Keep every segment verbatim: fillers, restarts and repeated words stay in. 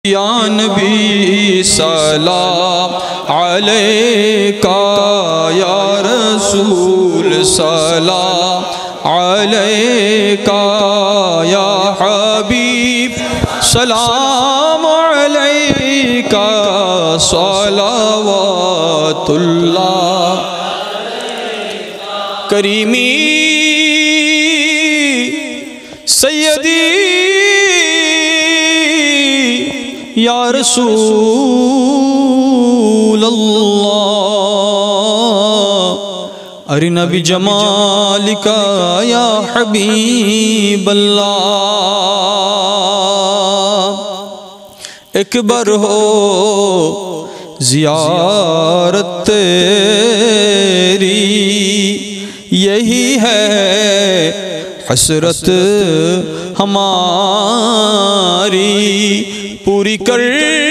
या नबी सलाम अलैका या रसूल सलाम अलैका या हबीब सलाम अलैका सलावतुल्लाह करीमी सय्यदी या रसूल अल्लाह अरिना बिजमालिका या हबीब अल्लाह। एक बार हो ज़ियारत तेरी यही है हसरत हमारी, पूरी कर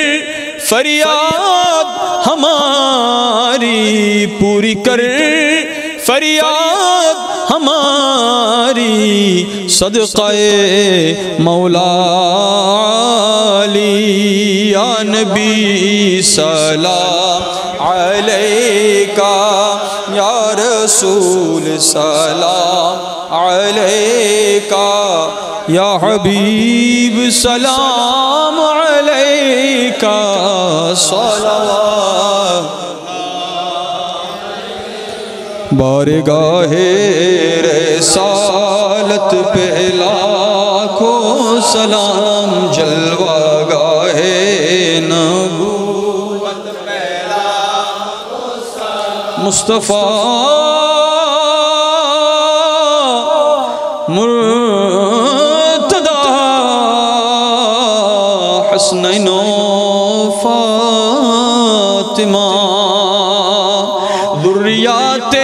फरियाद हमारी, पूरी कर फरियाद हमारी, सदक़ाए मौला अली या नबी सलाम अलैका या रसूल सलाम अलैका या हबीब सलाम अलैका सलावत। बारगाहे रिसालत पे लाखों सलाम, जलवा गाहे नबूवत पे लाखों सलाम, मुस्तफ़ा मुर्तदा हसनैनो फातिमा, दुर्रियाते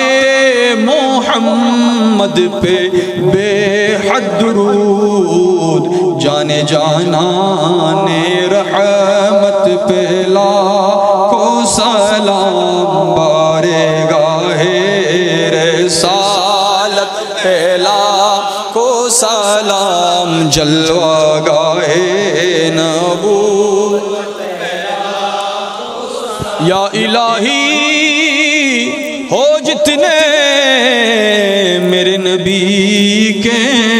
मोहम्मद पे बेहद दुरूद, जाने जाना ने रहमत पे लाखों सलाम, बारगाहे रिसालत पे लाखों सलाम, जलवा गाहे नबूवत या इलाही हो जितने मेरे नबी के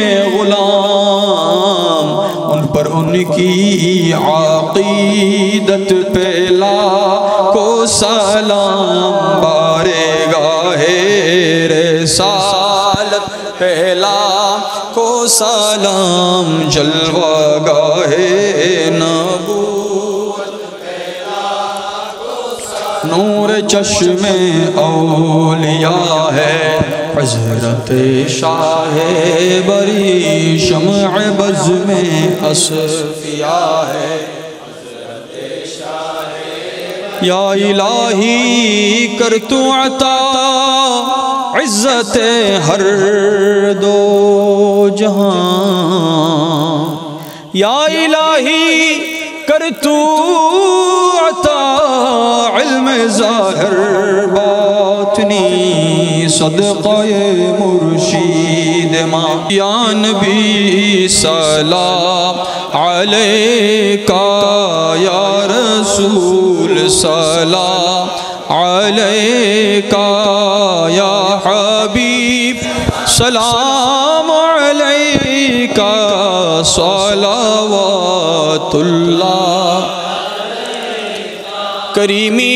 गुलाम, उन पर उनकी अक़ीदत पे लाखों सलाम, बारगाहे रिसालत पे लाखों सलाम, जलवा गाहे नबूवत पे लाखों सलाम, नूर चश्मे औलिया है हज़रत शाहे बरी, शम्अ बज़ में असफिया है हज़रत शाहे, या इलाही कर तू अता इज़्ज़त हर दो जहां, या इलाही कर तू अता इल्म ज़ाहिर बातिनी, सदक़ाए मुर्शीद माँ या नबी सलाम अलैका या रसूल सलाम अलैका या हबीब सलाम अलैका सलावतुल्लाह करीमी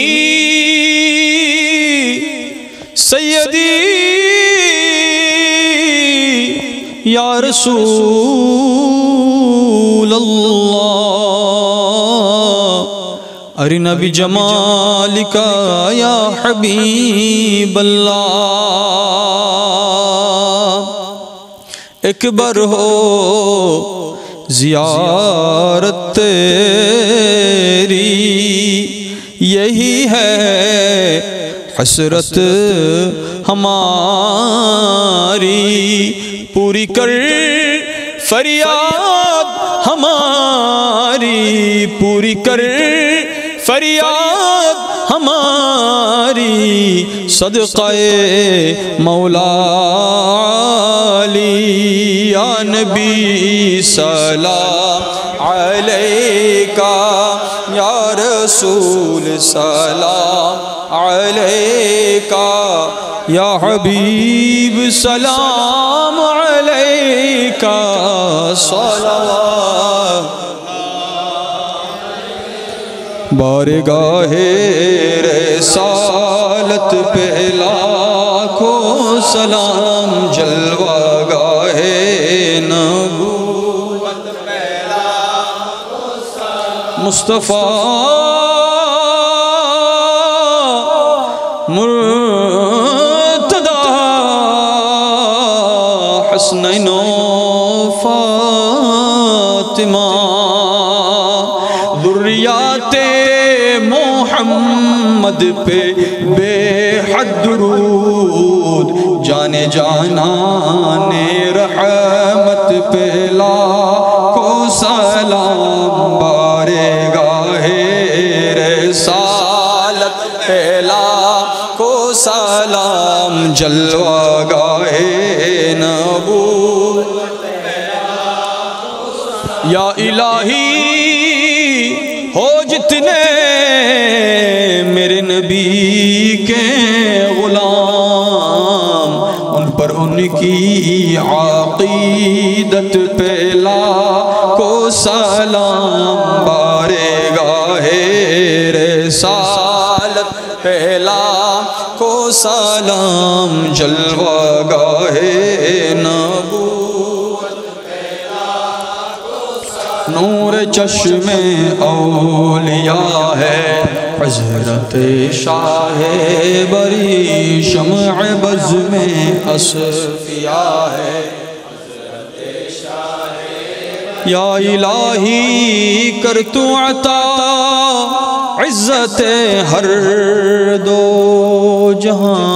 सय्यदी या रसूल अल्लाह अरिना बिजमालिका या हबीब अल्लाह। एक बार हो ज़ियारत तेरी यही है हसरत हमारी, पूरी कर फरियाद हमारी, पूरी कर फरियाद हमारी, सदक़ाए मौला अली या नबी सलाम अलैका या रसूल सलाम अलैका या हबीब सलाम अलैका सलावत बारगाहे रिसालत पे लाखों सलाम जलवा गाहे नबूवत पे लाखों सलाम मुस्तफ़ा मुर्तदा हसनैनो फातिमा दुर्रियाते मोहम्मद पे बेहद दुरूद जाने जाना ने रहमत पे लाखों सलाम बारगाहे रिसालत पे लाखों सलाम जलवा गाहे नबूवत या इलाही हो जितने मेरे नबी के गुलाम उन पर उनकी अक़ीदत पे लाखों सलाम बारगाहे रिसालत पे लाखों सलाम जलवा गाहे नबूवत नूर चश्मे औलिया है हज़रत शाह बरी शम्अ बज़ में असफिया है या इलाही कर तू अता इज़्ज़त हर दो जहां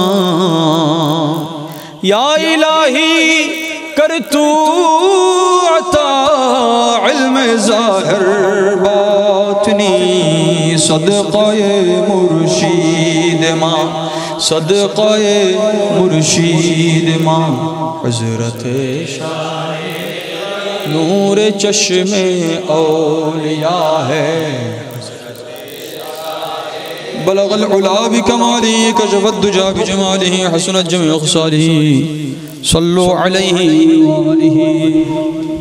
या इलाही कर तू अता इल्म ज़ाहिर बातिनी सदक़े मुर्शीद माँ सदक़े मुर्शीद माँ हज़रत शाह नूर चश्मे औलिया है बलगल उला बिकमाली कशफत दुजा बिजमालिही हसनत जमीउ ख़िसालिही सल्लु अलैहि